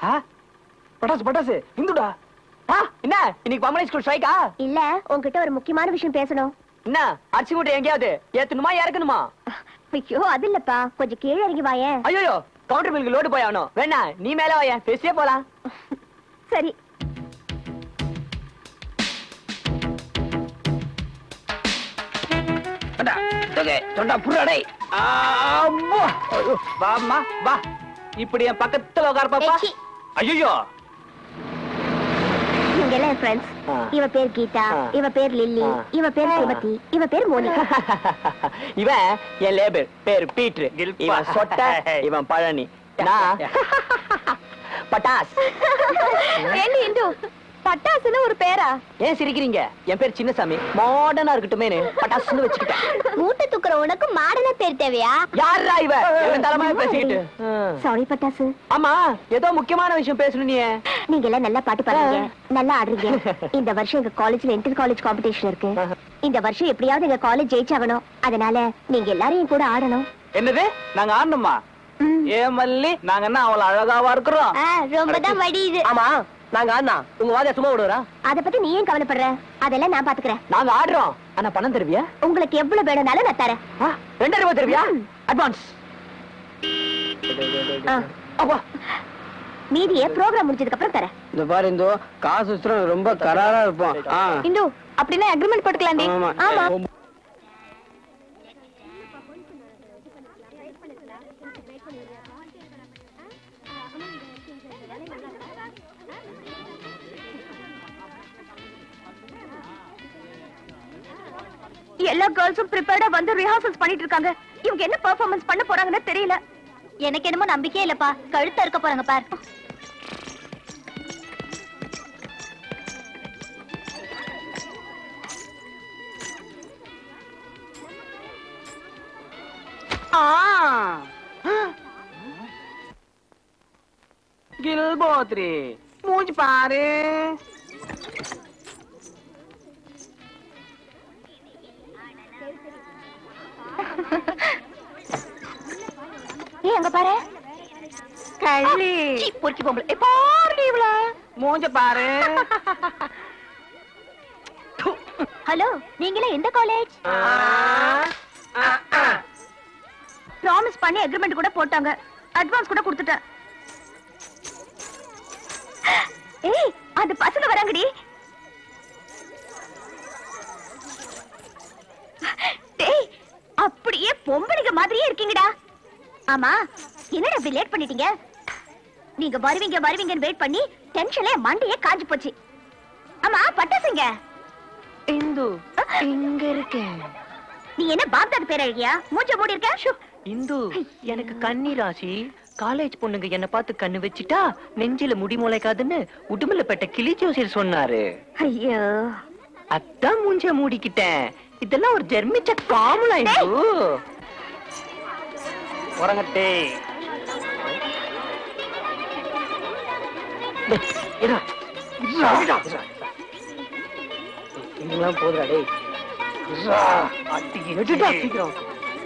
பட்டாசு பட்டாசு இந்துடா. என்ன இன்னைக்கு பம்பளை ஸ்கூல் ஸ்ட்ரைக்கா? இல்ல, உன்கிட்ட ஒரு முக்கியமான விஷயம் பேசணும். என்ன அரிசி மூட்டை எங்கேயாவது ஏத்தணுமா இறக்கணுமா? ஐயோ அது இல்லப்பா, கொஞ்சம் கீழே இறங்கி வாயேன். ஐயோ கவுண்டர் மில்க்கு லோடு போய் ஆகணும். வேணா நீ மேல வாயேன், பேசியே போலாம். சரி. வாமா வா, இப்படி என் பக்கத்துல உட்கார பாப்பா. ஐயோ நீங்க எல்லாம் ஃப்ரெண்ட்ஸ். இவ பேர் கீதா, இவ பேர் லில்லி, இவ பேர் சுமதி, இவ பேர் மோனிகா. இவன் என் லேபர் பேர் பீட்ரு. இவன் சொட்ட, இவன் பழனி. நான் பட்டாஸ். என்ன இந்து பட்டாசுன்னு ஒரு பேரா? ஏன் சிரிக்கிறீங்க? என் பேர் சின்னசாமி, மாடர்னா இருக்கட்டுமே பட்டாசுன்னு வச்சுக்கிட்டேன். மூட்டை தூக்குற உனக்கு மாடர்னா பேர் தேவையா? யாரா இவ தலைமையா பேசிக்கிட்டு? சாரி பட்டாசு. ஆமா, ஏதோ முக்கியமான விஷயம் பேசணும். நீங்க எல்லாம் நல்லா பாட்டு பாடுறீங்க, நல்லா ஆடுறீங்க. இந்த வருஷம் எங்க காலேஜ்ல இன்டர் காலேஜ் காம்படிஷன் இருக்கு. இந்த வருஷம் எப்படியாவது எங்க காலேஜ் ஜெயிச்சாகணும். அதனால நீங்க எல்லாரையும் கூட ஆடணும். என்னது நாங்க ஆடணுமா? ஏன் மல்லி, நாங்க என்ன அவ்வளவு அழகாவா இருக்கிறோம்? ரொம்பதான் வடியுது. ஆமா நாங்க ஆடினா உங்க வாதியா சும்மா விடுறா? அத பத்தி நீ ஏன் கவலைப்படுற? அதெல்லாம் நான் பாத்துக்கிறேன். நாங்க ஆடுறோம், ஆனா பணம் தருவியா? உங்களுக்கு எவ்வளவு வேணும்னாலும் நான் தரேன். 2000 ரூபாய் தருவியா? அட்வான்ஸ். மீதியே ப்ரோகிராம் முடிஞ்சதுக்கு அப்புறம் தரேன். இந்த பாரு இந்து, காசு ரொம்ப கராரா இருப்போம். இந்து அப்படின்னா அக்ரிமெண்ட் போட்டுக்கலாம்டி. ஆமா. எல்லா கேர்ள்ஸும் ப்ரிப்பேர்டா வந்து ரிஹர்சல்ஸ் பண்ணிட்டு இருக்காங்க. இவங்க என்ன பெர்ஃபார்மன்ஸ் பண்ண போறாங்கன்னு தெரியல. எனக்கு என்னமோ நம்பிக்கையே இல்லப்பா. கழுத்த இருக்க போறாங்க பார். கில்போத்ரி மூஞ்சி பாரு. அங்க பாரு. கள்ளி பொறுக்கி பொம்பளை பாரு. இவள மூஞ்ச பாரு. ஹலோ, நீங்களே எந்த காலேஜ்? ப்ராமிஸ் பண்ணி அக்ரிமெண்ட் கூட போட்டாங்க. அட்வான்ஸ் கூட கொடுத்துட்டேன். ஏய், அந்த பசங்க வராங்கடி. டேய், அப்படியே பொம்பளைங்க மாதிரியே இருக்கீங்கடா. ஆமா, என்னடா இப்படி லேட் பண்ணிட்டீங்க? நீங்க வருவீங்க வருவீங்கன்னு வெயிட் பண்ணி டென்ஷன்ல மண்டையே காஞ்சு போச்சு. ஆமா, பட்டாசுங்க இந்து இங்க இருக்கேன். நீ என்ன பாப்தாது பேர் அழகியா? மூஞ்ச மூடி இருக்க. இந்து, எனக்கு கன்னி ராசி. காலேஜ் பொண்ணுங்க என்ன பார்த்து கண்ணு வச்சிட்டா நெஞ்சில முடி முளைக்காதுன்னு உடுமலைப்பட்ட கிளி ஜோசியர் சொன்னாரு. ஐயோ, அதான் மூஞ்ச மூடிக்கிட்டேன். இதெல்லாம் ஒரு ஜெர்மிச்ச காமலா இந்து. உறங்கட்டே. இங்கெல்லாம் போதுடா டேய். சீக்கிரம்.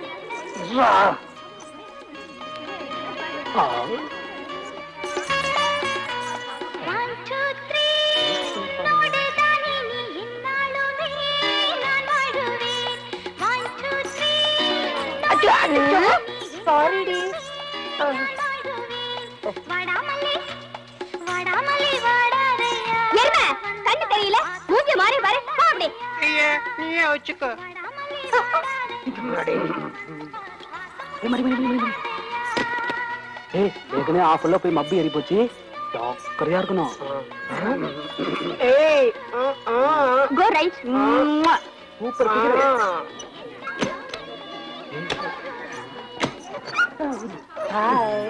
சாரிடி. என்ன கண்ணு தெரியல? மூஞ்ச மாறி பாரு. அப்படி நீயே வச்சுக்கோ. ஏற்கனவே ஆஃப்ல போய் மப்பி ஏறி போச்சு. ஜாக்கிரதையா இருக்கணும். Go right. சூப்பர். ஹாய்.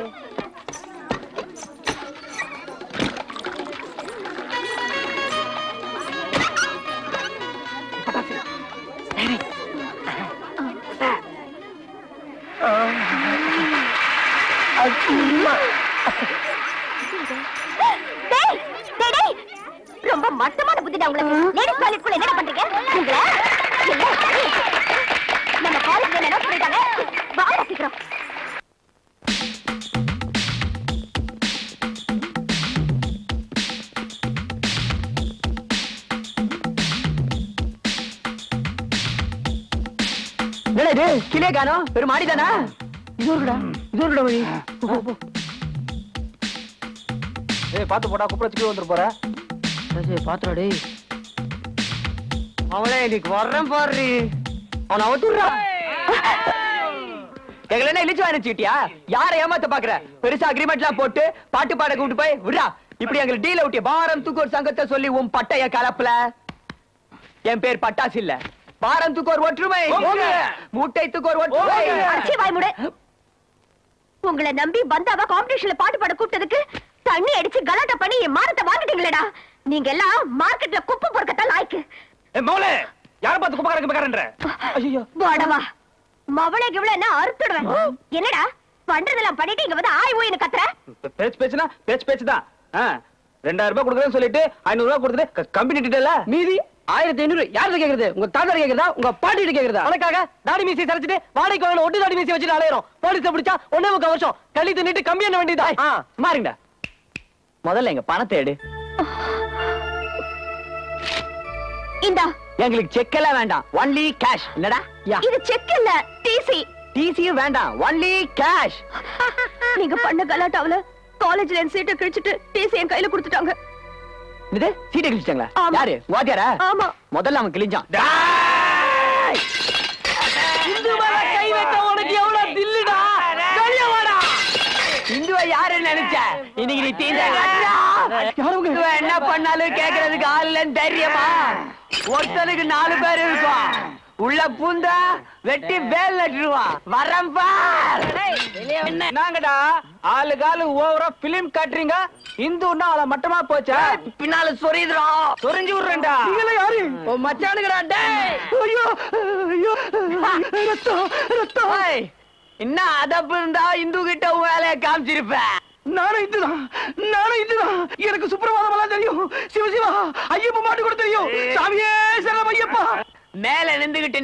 ரொம்ப மட்டமான புத்திடா உங்களுக்கு. லேடிஸ் காலேஜ்க்குள்ள என்ன பண்றீங்க? நம்ம காலேஜ்ல என்ன பண்ணிட்டாங்க? வாங்க சீக்கிரம். என்னடா இது கிளே காணோம் பெரும் மாடிதானா இது ஒருடா வழி ஏய் பாத்து போடா குப்புற வச்சுட்டு வந்துட்டு போற பாத்துடா டேய் அவனே இன்னைக்கு வர்றேன் பாரு அவனை அவத்துடுறா எங்கள இழிச்சு அனுப்பிச்சிட்டியா யார ஏமாத்த பாக்குற பெருசா அக்ரிமெண்ட்லாம் போட்டு பாட்டு பாட கூப்பிட்டு போய் விடா இப்படி எங்களுக்கு டீல் அவுட்டிய பாரம் தூக்கோர் சங்கத்தை சொல்லி உன் பட்டைய கலப்பல என் பேர் பட்டாசு இல்ல பாரம் தூக்கோர் ஒற்றுமை மூட்டை தூக்கோர் ஒற்றுமை உங்களை நம்பி வந்தாவா காம்படிஷன்ல பாட்டு பாட கூப்பிட்டதுக்கு தண்ணி அடிச்சு கலாட்டா பண்ணி என் மானத்தை வாங்கிட்டீங்களேடா நீங்க எல்லாம் மார்க்கெட்ல குப்பை பொறுக்கத்தான் லாய்க்கு மௌலே யார பார்த்து குப்பை கறக்க பாக்கறன்ற ஐயோ வாடவா மவளே கிவளேன்னா அறுத்துடுவேன் என்னடா பண்றதெல்லாம் பண்ணிட்டு இங்க வந்து ஆய் ஓய்னு கத்துற பேச்சுதான் 2000 ரூபாய் கொடுக்கறேன்னு சொல்லிட்டு 500 ரூபாய் கொடுத்துட்டு கம்பெனி கிட்டல மீதி 1500 யாருக்கு கேக்குறது உங்க தாத்தா கேக்குறதா உங்க பாட்டி கிட்ட கேக்குறதா உனக்காக தாடி மீசி சரிச்சிட்டு வாடகைக்கு வாங்கல ஒட்டி தாடி மீசி வச்சிட்டு அலையறோம் போலீஸ் பிடிச்சா 1.5 வருஷம் களி தின்னுட்டு கம்பி என்ன வேண்டியதா மாறிங்கடா முதல்ல எங்க பணத்தை எடு இந்தா எங்களுக்கு செக் எல்லாம் வேண்டாம் ஒன்லி கேஷ் என்னடா இது செக் இல்ல டிசி டிசியும் வேண்டாம் ஒன்லி கேஷ் நீங்க பண்ண கலாட்டாவுல காலேஜ்ல என் சீட்டை கிழிச்சிட்டு டிசி என் கையில கொடுத்துட்டாங்க இது சீட்டை கிழிச்சிட்டாங்களா யாரு வாத்தியாரா ஆமா முதல்ல அவன் கிழிஞ்சான் இந்து மேல கை வைத்த உனக்கு எவ்வளவு தில்லுடா வெளிய வாடா இந்துவை யாருன்னு நினைச்ச இன்னைக்கு நீ தீந்த என்ன பண்ணாலும் கேக்குறதுக்கு ஆள் இல்லைன்னு தைரியமா ஒருத்தனுக்கு 4 பேர் இருக்கும் உள்ள பூந்தா வெட்டி வேல் நட்டுருவான் வரம்பா என்னங்கடா ஆளு ஓவரா பிலிம் காட்டுறீங்க இந்துன்னா அவள மட்டமா போச்சா பின்னால சொரிஞ்சு விடுறேன்டா யாரு மச்சானுங்கடா டேய் ஐயோ ஐயோ ரத்தம் ரத்தம் என்ன அதப்பு இருந்தா இந்து கிட்ட வேலையை காமிச்சிருப்ப நானும் இதுதான் எனக்கு சுப்பிரபாதம் எல்லாம் தெரியும் சிவசிவா ஐயப்ப மாட்டு கூட தெரியும் சாமியே சரணம் ஐயப்பா மேல நின்றுகிட்டு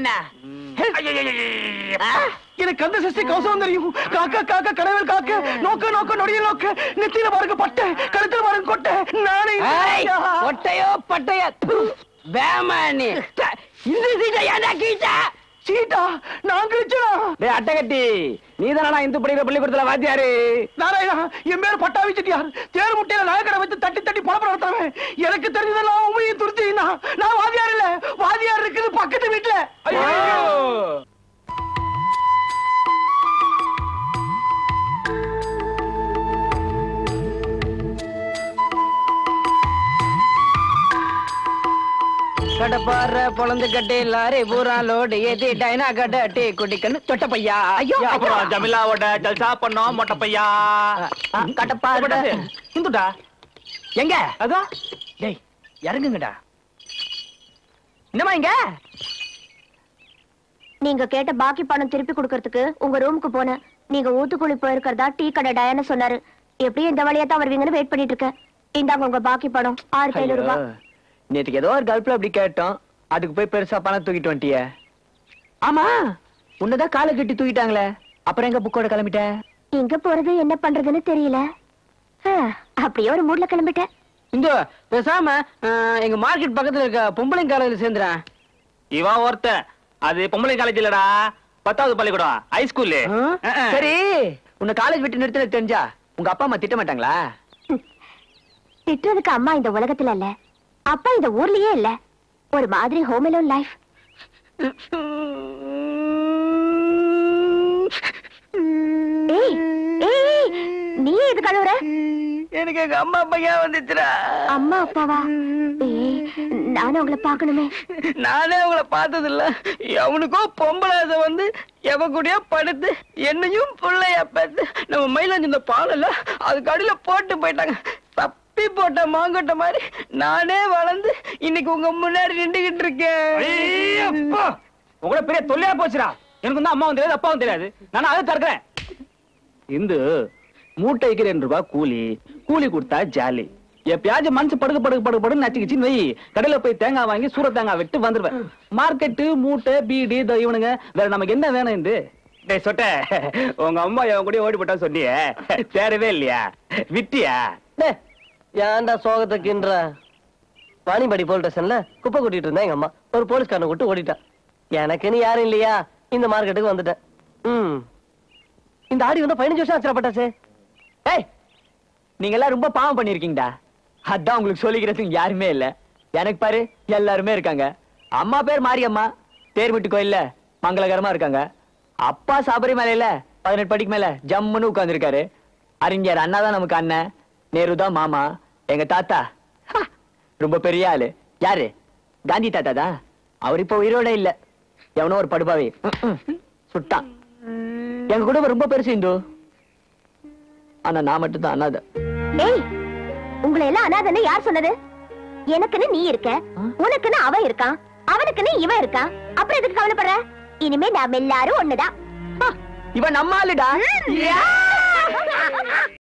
எனக்கு அந்த சஷ்டி கவசம் தெரியும் காக்கா காக்கா கடவுள் காக்க நோக்க நோக்க நொடிய நோக்க நெத்தியில பாருங்க பட்டை கழுத்துல பாருங்க கொட்டை நானே கொட்டையோ பட்டையா வேமானி இந்த சீட்டை ஏன்டா கீச்சா சீட்டா நான் கிழிச்சனா டேய் அட்டகட்டி நீதானா இந்து படிக்கிற பள்ளிக்கூடத்துல வாத்தியாரு நாராயணா என் பேர் பட்டாவி செட்டியார் தேர் முட்டையில நகைக்கடை வச்சு தட்டி தட்டி பழப்ப நடத்துறவன் எனக்கு தெரிஞ்சதெல்லாம் உண்மையை துருத்தினா நான் வாத்தியார் இல்ல வாத்தியார் இருக்குது பக்கத்து வீட்டுல ஐயோ கடப்பாற பொளந்து கட்டி லாரி பூரா லோடு ஏத்தி டைனா கட்ட டீ குடிக்கன்னு தொட்ட பையா ஐயோ அப்புறம் ஜமிலாவோட ஜல்சா பண்ணோம் மொட்டை பையா கடப்பாற இந்துடா எங்க அதோ டேய் இறங்குங்கடா என்னமா இங்க நீங்க கேட்ட பாக்கி பணம் திருப்பி கொடுக்கறதுக்கு உங்க ரூமுக்கு போனேன் நீங்க ஊத்துக்குழி போயிருக்கிறதா டீ கடை டயன்னு சொன்னாரு எப்படியும் இந்த வழியா தான் வருவீங்கன்னு வெயிட் பண்ணிட்டு இருக்கேன் இந்தாங்க உங்க பாக்கி பணம் 6500 ரூபாய் நேத்துக்கு ஏதோ ஒரு கல்ப்ல அப்படி கேட்டோம் அதுக்கு போய் பெருசா பணம் தூக்கிட்டு வந்துட்டிய ஆமா உன்னதான் காலை கட்டி தூக்கிட்டாங்களே அப்புறம் எங்க புக்கோட கிளம்பிட்ட எங்க போறது என்ன பண்றதுன்னு தெரியல அப்படியே ஒரு மூட்ல கிளம்பிட்டேன் இந்த பேசாம எங்க மார்க்கெட் பக்கத்துல இருக்க பொம்பளை காலேஜ்ல சேர்ந்துறேன் இவன் ஒருத்த அது பொம்பளை காலேஜ் இல்லடா 10வது பள்ளிக்கூடம் ஹைஸ்கூல் சரி உன்னை காலேஜ் விட்டு நிறுத்தின தெரிஞ்சா உங்க அப்பா அம்மா திட்ட மாட்டாங்களா திட்டுறதுக்கு அம்மா இந்த உலகத்துல இல்ல அப்பா இந்த ஊர்லயே இல்ல ஒரு மாதிரி ஹோம் அலோன் லைஃப் ஏய் ஏய் நீ எது கழுவுற எனக்கு எங்க அம்மா அப்பா ஏன் வந்துச்சுடா அம்மா அப்பாவா ஏய் நானும் உங்களை பார்க்கணுமே நானே உங்களை பார்த்தது இல்ல அவனுக்கோ பொம்பளை வந்து எவ கூடயோ படுத்து என்னையும் பிள்ளைய பார்த்து நம்ம மயிலாஞ்சி இந்த பாலல்ல அதுக்கு அடியில போட்டு போயிட்டாங்க தப்பி போட்ட மாங்கட்ட மாதிரி நானே வளர்ந்து இன்னைக்கு உங்க முன்னாடி நின்றுகிட்டு இருக்கேன் உங்கள பெரிய தொல்லையா போச்சுடா எனக்கு வந்து அம்மாவும் தெரியாது அப்பாவும் தெரியாது நான் அதை தடுக்கிறேன் இந்து மூட்டை 2 ரூபாய் கூலி கூலி கொடுத்தா ஜாலி எப்பயாச்சும் மனசு படுக்க நச்சுக்கிச்சின்னு வை கடையில போய் தேங்காய் வாங்கி சூர தேங்காய் விட்டு வந்துருவேன் மார்க்கெட்டு மூட்டை பீடி இவனுங்க வேற நமக்கு என்ன வேணும் இந்த டேய் சொட்ட உங்க அம்மா என் கூட ஓடி போட்டா சொன்னியே தேரவே இல்லையா விட்டியா ஏன்டா சோகத்துக்குன்ற வாணிபடி போல் ஸ்டேஷன்ல குப்பை கூட்டிட்டு இருந்தா எங்க அம்மா ஒரு போலீஸ்காரனை கூட்டு ஓடிட்டான் எனக்குன்னு யாரும் இல்லையா இந்த மார்க்கெட்டுக்கு வந்துட்டேன். இந்த ஆடி வந்து 15 வருஷம் ஆச்சுடா பட்டாசு. ஏய், நீங்க எல்லாம் ரொம்ப பாவம் பண்ணிருக்கீங்கடா. அதான் உங்களுக்கு சொல்லிக்கிறதுக்கு யாருமே இல்ல. எனக்கு பாரு, எல்லாருமே இருக்காங்க. அம்மா பேர் மாரியம்மா, தேர்விட்டு கோயில்ல மங்களகரமா இருக்காங்க. அப்பா சபரிமலையில 18 படிக்கு மேல ஜம்முன்னு உட்கார்ந்து இருக்காரு. அறிஞர் அண்ணா தான் நமக்கு அண்ணன், நேரு தான் மாமா. எங்க தாத்தா ரொம்ப பெரிய ஆளு. யாரு? காந்தி தாத்தா தான். அவர் இப்ப உயிரோட இல்ல. எவனோ ஒரு படுபாவி சுட்டான். எங்க குடும்பம் ரொம்ப பெருசு இந்து. ஆனா நான் மட்டும் தான் அனாதை. ஏய், உங்களை எல்லாம் அனாதைன்னு யார் சொன்னது? எனக்குன்னு நீ இருக்க, உனக்குன்னு அவன் இருக்கான், அவனுக்குன்னு இவன் இருக்கான். அப்புறம் எதுக்கு கவலைப்படுற? இனிமே நாம எல்லாரும் ஒண்ணுதான். இவன் நம்ம ஆளுடா.